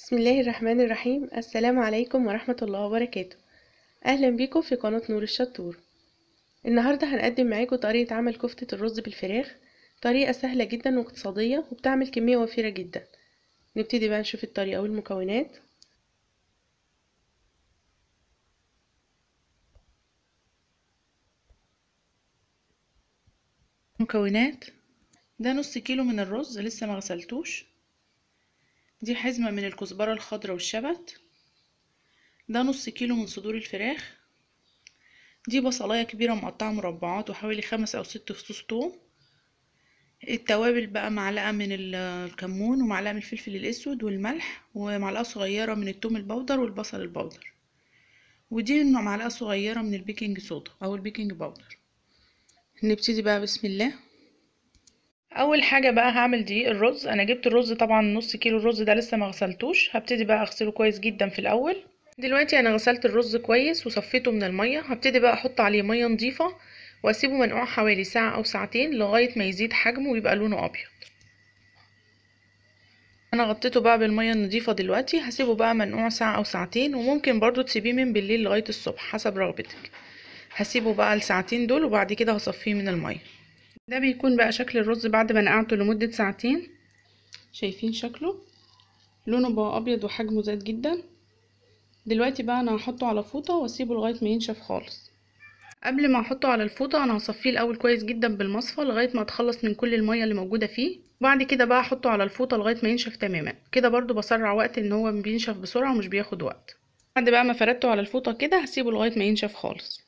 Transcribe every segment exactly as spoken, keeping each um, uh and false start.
بسم الله الرحمن الرحيم. السلام عليكم ورحمة الله وبركاته. أهلا بيكم في قناة نور الشطور. النهاردة هنقدم معاكم طريقة عمل كفتة الرز بالفراخ، طريقة سهلة جدا واقتصادية وبتعمل كمية وفيرة جدا. نبتدي بقى نشوف الطريقة والمكونات. مكونات: ده نص كيلو من الرز لسه ما غسلتوش، دي حزمة من الكزبرة الخضراء والشبت، ده نص كيلو من صدور الفراخ، دي بصلاية كبيرة مقطعة مربعات وحوالي خمس او ست فصوص توم، التوابل بقى معلقة من الكمون ومعلقة من الفلفل الاسود والملح ومعلقة صغيرة من التوم البودر والبصل البودر، ودي معلقة صغيرة من البيكنج صودا او البيكنج باودر. نبتدي بقى بسم الله. اول حاجه بقى هعمل دي الرز. انا جبت الرز طبعا نص كيلو، الرز ده لسه ما غسلتوش، هبتدي بقى اغسله كويس جدا في الاول. دلوقتي انا غسلت الرز كويس وصفيته من الميه، هبتدي بقى احط عليه ميه نظيفه واسيبه منقوع حوالي ساعه او ساعتين لغايه ما يزيد حجمه ويبقى لونه ابيض. انا غطيته بقى بالميه النظيفه. دلوقتي هسيبه بقى منقوع ساعه او ساعتين، وممكن برضو تسيبيه من بالليل لغايه الصبح حسب رغبتك. هسيبه بقى الساعتين دول وبعد كده هصفيه من الميه. ده بيكون بقى شكل الرز بعد ما نقعته لمده ساعتين. شايفين شكله؟ لونه بقى ابيض وحجمه زاد جدا. دلوقتي بقى انا هحطه على فوطه واسيبه لغايه ما ينشف خالص. قبل ما احطه على الفوطه انا هصفيه الاول كويس جدا بالمصفى لغايه ما اتخلص من كل الميه اللي موجوده فيه، وبعد كده بقى احطه على الفوطه لغايه ما ينشف تماما. كده برضو بسرع وقت ان هو بينشف بسرعه ومش بياخد وقت. بعد بقى ما فردته على الفوطه كده هسيبه لغايه ما ينشف خالص.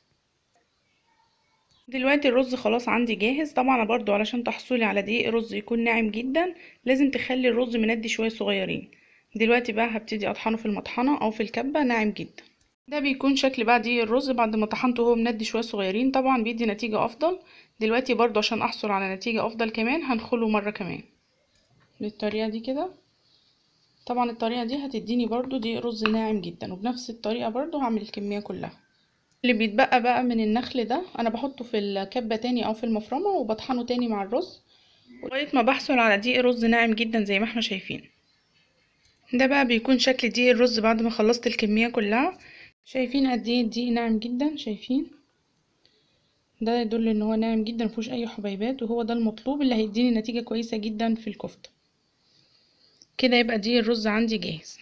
دلوقتي الرز خلاص عندي جاهز. طبعا برضو علشان تحصلي على دقيق رز يكون ناعم جدا لازم تخلي الرز مندي شويه صغيرين. دلوقتي بقى هبتدي اطحنه في المطحنه او في الكبه ناعم جدا. ده بيكون شكل بقى دقيق الرز بعد ما طحنته وهو مندي شويه صغيرين، طبعا بيدي نتيجه افضل. دلوقتي برضو عشان احصل على نتيجه افضل كمان هنخله مره كمان بالطريقه دي كده. طبعا الطريقه دي هتديني برضو دقيق رز ناعم جدا، وبنفس الطريقه برضو هعمل الكميه كلها. اللي بيتبقى بقى من النخل ده انا بحطه في الكبه تاني او في المفرمه وبطحنه تاني مع الرز لغايه ما بحصل على دقيق رز ناعم جدا زي ما احنا شايفين. ده بقى بيكون شكل دقيق الرز بعد ما خلصت الكميه كلها. شايفين قد ايه الدقيق ناعم جدا؟ شايفين؟ ده يدل ان هو ناعم جدا مفيهوش اي حبيبات، وهو ده المطلوب اللي هيديني نتيجه كويسه جدا في الكفته. كده يبقى دقيق الرز عندي جاهز.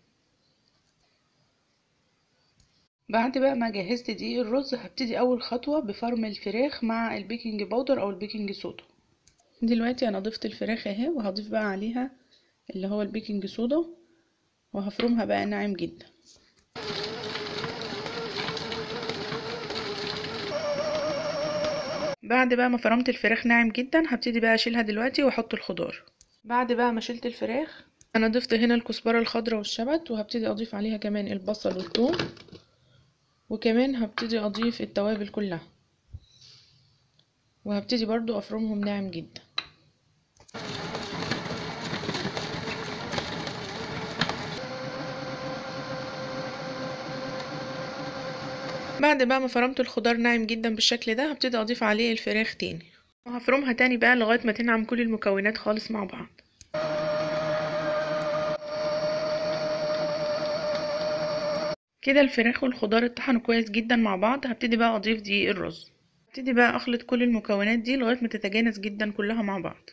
بعد بقى ما جهزت دقيق الرز هبتدي اول خطوه بفرم الفراخ مع البيكنج باودر او البيكنج صودا. دلوقتي انا ضفت الفراخ اهي، وهضيف بقى عليها اللي هو البيكنج صودا وهفرمها بقى ناعم جدا. بعد بقى ما فرمت الفراخ ناعم جدا هبتدي بقى اشيلها دلوقتي واحط الخضار. بعد بقى ما شلت الفراخ انا ضفت هنا الكزبره الخضراء والشبت، وهبتدي اضيف عليها كمان البصل والثوم، وكمان هبتدي اضيف التوابل كلها، وهبتدي برضو افرمهم ناعم جدا. بعد بقى ما فرمت الخضار ناعم جدا بالشكل ده هبتدي اضيف عليه الفراخ تاني، وهفرمها تاني بقى لغايه ما تنعم كل المكونات خالص مع بعض. كده الفراخ والخضار اتطحنوا كويس جدا مع بعض. هبتدي بقى اضيف دقيق الرز، هبتدي بقى اخلط كل المكونات دي لغايه ما تتجانس جدا كلها مع بعض.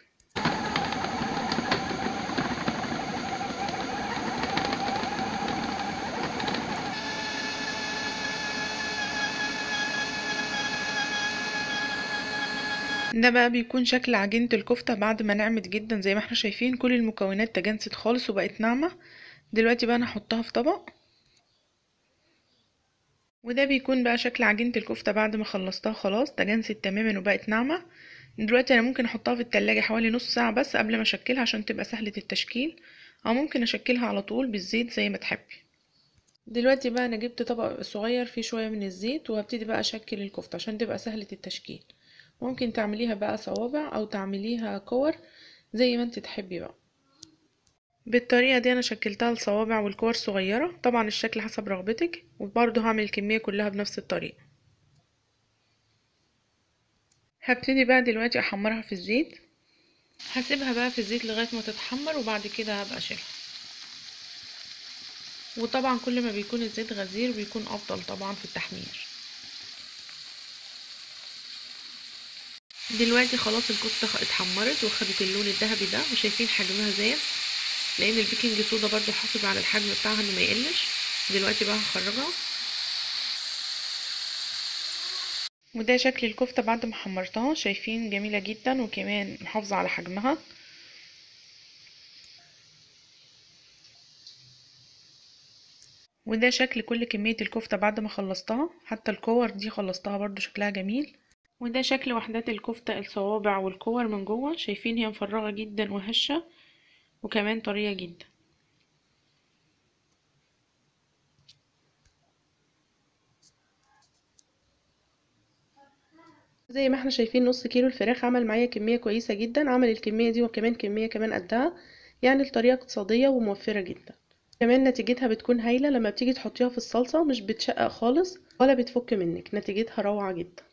ده بقى بيكون شكل عجينة الكفتة بعد ما نعمت جدا. زي ما احنا شايفين كل المكونات تجانست خالص وبقت ناعمة. دلوقتي بقى انا هحطها في طبق، وده بيكون بقى شكل عجينة الكفتة بعد ما خلصتها خلاص تجانست تماما وبقت ناعمة. دلوقتي انا ممكن احطها في التلاجة حوالي نص ساعة بس قبل ما اشكلها عشان تبقى سهلة التشكيل، او ممكن اشكلها على طول بالزيت زي ما تحبي. دلوقتي بقى انا جبت طبق صغير فيه شوية من الزيت، وهبتدي بقى اشكل الكفتة عشان تبقى سهلة التشكيل. ممكن تعمليها بقى صوابع او تعمليها كور زي ما انت تحبي بقى. بالطريقة دي انا شكلتها الصوابع والكور صغيرة، طبعا الشكل حسب رغبتك، وبرضه هعمل الكمية كلها بنفس الطريقة. هبتدي بقى دلوقتي احمرها في الزيت، هسيبها بقى في الزيت لغاية ما تتحمر وبعد كده هبقى اشيلها. وطبعا كل ما بيكون الزيت غزير بيكون افضل طبعا في التحمير. دلوقتي خلاص الكفتة اتحمرت وخدت اللون الذهبي ده، وشايفين حجمها زاد، لان البيكنج صودا برضو حافظ على الحجم بتاعها انه ما يقلش. دلوقتي بقى هخرجها. وده شكل الكفتة بعد ما حمرتها، شايفين جميلة جدا وكمان محافظة على حجمها. وده شكل كل كمية الكفتة بعد ما خلصتها، حتى الكور دي خلصتها برضو شكلها جميل. وده شكل وحدات الكفتة، الصوابع والكور من جوه، شايفين هي مفرغة جدا وهشة وكمان طرية جدا. زي ما احنا شايفين نص كيلو الفراخ عمل معايا كمية كويسة جدا، عمل الكمية دي وكمان كمية كمان قدها، يعني الطريقة اقتصادية وموفرة جدا. كمان نتيجتها بتكون هايلة، لما بتيجي تحطيها في الصلصة مش بتشقق خالص ولا بتفك منك، نتيجتها روعة جدا.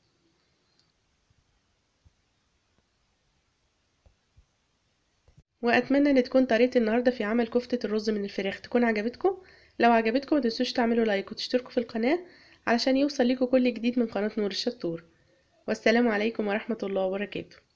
واتمنى ان تكون طريقة النهاردة في عمل كفتة الرز من الفراخ تكون عجبتكم. لو عجبتكم متنسوش تعملوا لايك وتشتركوا في القناة علشان يوصل لكم كل جديد من قناة نور الشطور. والسلام عليكم ورحمة الله وبركاته.